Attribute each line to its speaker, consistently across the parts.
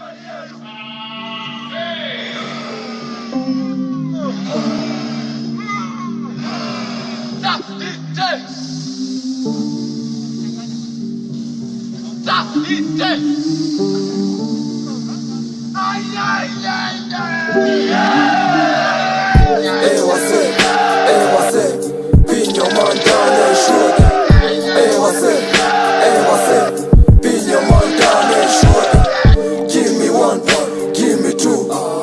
Speaker 1: Hey, what's it? Hey, what's it? Pin your man down and shoot it. Hey, what's it? Hey, what's it? Pin your man down and shoot it. Give me one, give me two.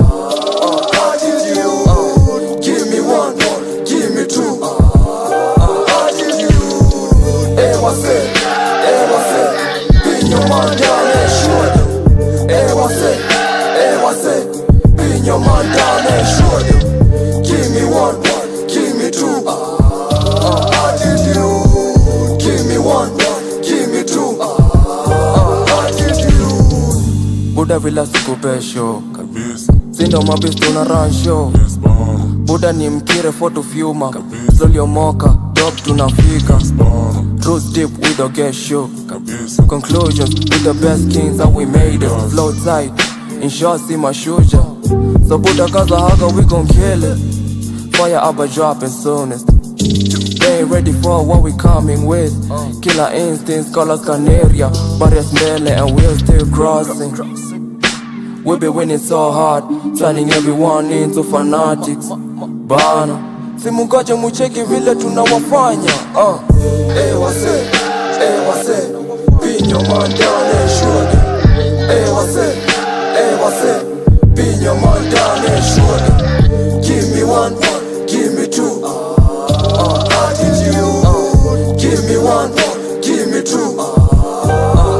Speaker 1: Attitude. Give me one, give me two. Attitude. Hey, what's it? Hey, what's it? Pin your man down and shoot it. Hey, what's it? Hey, what's it? Pin your man down and shoot it. Give me one, give me two. Attitude. Give me one, give me two. Attitude.
Speaker 2: Buda vila sikupe show Sindo mabisto na run show Buda ni mkire for to fuma Slowly omoka, drop tunafika Roots deep, we don't get show Conclusions, we the best kings and we made it. Flow tight, in short see my shooter. So Buda kaza haga, we gon' kill it. Fire up a dropping soonest. They ain't ready for what we coming with. Killer instincts, call us Canaria. Barriers mbele and we're still crossing. We be winning so hard, turning everyone into fanatics. Bana, simungoje mucheki vile tunawafanya.
Speaker 1: Hey, what's it? Hey, what's it? Pin your man down and shoot it. Hey, what's it? Hey, what's it? Pin your man down and shoot it. Give me one, give me two. Attitude. Give me one, give me two.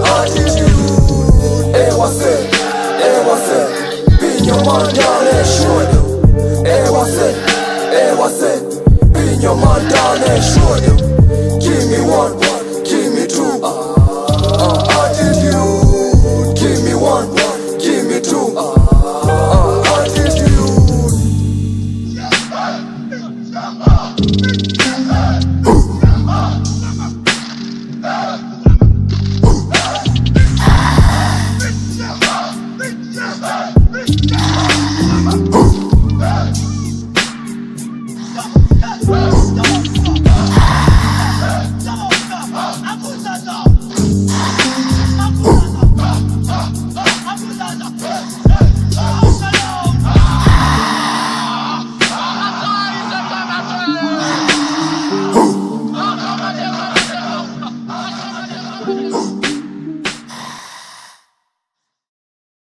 Speaker 1: Attitude. Hey, what's it? Hey, what's it? Pin your man down and shoot it.